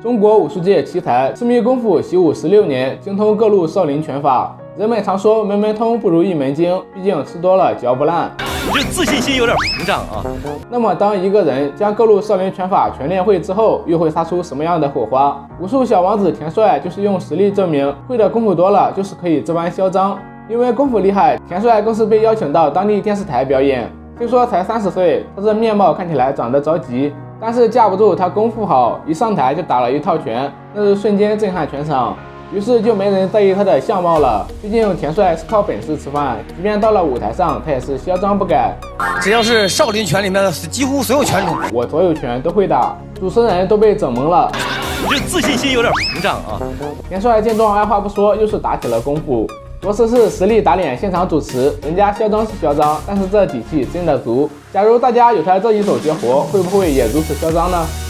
中国武术界奇才，痴迷功夫习武16年，精通各路少林拳法。人们常说门门通不如一门精，毕竟吃多了嚼不烂。 你这自信心有点膨胀啊。 那么，当一个人将各路少林拳法全练会之后，又会擦出什么样的火花？武术小王子田帅就是用实力证明，会的功夫多了，就是可以这般嚣张。因为功夫厉害，田帅更是被邀请到当地电视台表演。听说才30岁，他这面貌看起来长得着急，但是架不住他功夫好，一上台就打了一套拳，那是瞬间震撼全场。于是就没人在意他的相貌了，毕竟田帅是靠本事吃饭，即便到了舞台上，他也是嚣张不改。 只要是少林拳里面的，几乎所有拳种， 我所有拳都会打，主持人都被整懵了。 你这自信心有点膨胀啊。 田帅见状，二话不说，又是打起了功夫。着实是实力打脸现场主持，人家嚣张是嚣张，但是这底气真的足。假如大家有他这一手绝活，会不会也如此嚣张呢？